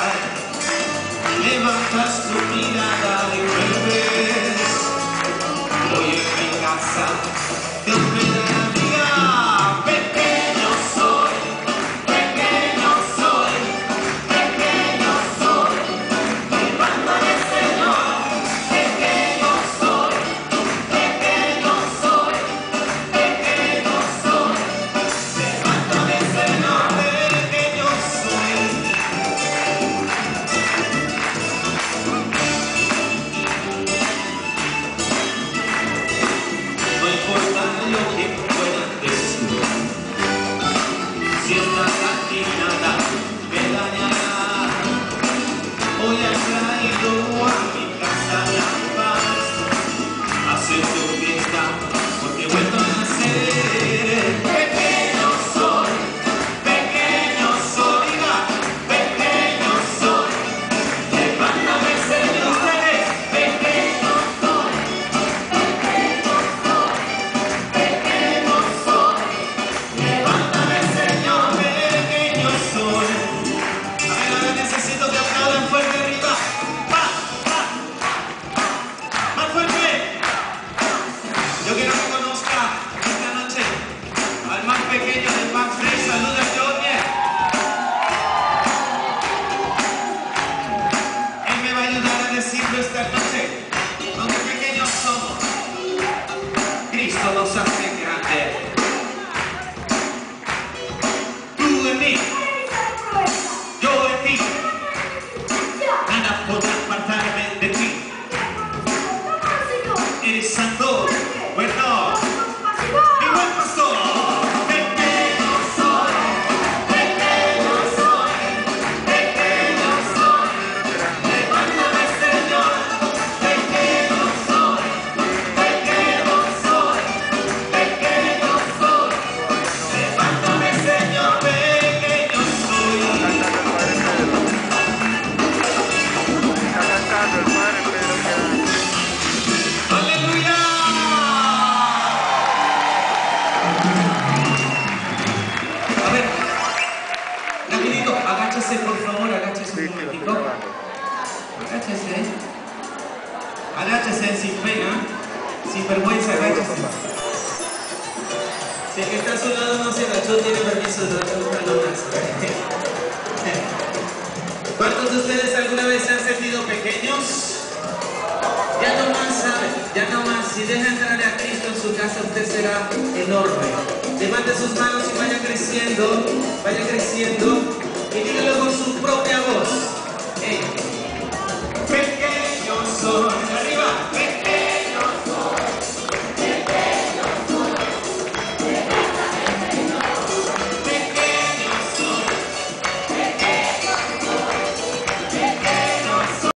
levantas tu mirada y vuelves. Hoy en mi casa te espera la vida. Pequeño soy, pequeño soy, pequeño soy. Levántame, Señor, pequeño soy, pequeño soy, pequeño soy. Levántame, Señor, pequeño soy. No importa lo que puedan decir, si estás aquí nada me dañará. Hoy has traído a mi casa la paz. Hace tu fiesta porque he vuelto a nacer. Pequeño soy, pequeño soy, pequeño soy. Levántame, Señor, ustedes. Pequeño soy, pequeño soy, pequeño soy. Levántame, Señor, pequeño soy. A ver, ahora necesito que aplaudan fuerte arriba. ¡Pa! ¡Pa! ¡Más fuerte! Yo quiero que conozca esta noche al más pequeño del Max Free. Saluda, Jorge. Él me va a ayudar a decirlo esta noche. Aunque pequeños somos, Cristo nos hace grandes. Tú en mí, yo en ti, nada podrá apartarme de ti. Eres santo, bueno, mi buen pastor. Pequeño soy, pequeño soy, pequeño soy. Levántame, Señor, pequeño soy, pequeño soy, pequeño soy. Levántame, Señor, pequeño soy. ¡Aleluya! A ver, rapidito, agáchese, por favor, agáchese un momentito. Agáchese. Agáchese sin pena, sin vergüenza, agáchese. Si el que está a su lado no se agachó, tiene permiso de darle un talonazo. ¿Cuántos de ustedes alguna vez se han sentido pequeños? Ya no más sabe, ya no más. Si deja entrar a Cristo en su casa, usted será enorme. Levante sus manos y vaya creciendo y dígalo con su propia voz. Pequeño soy, arriba, pequeño.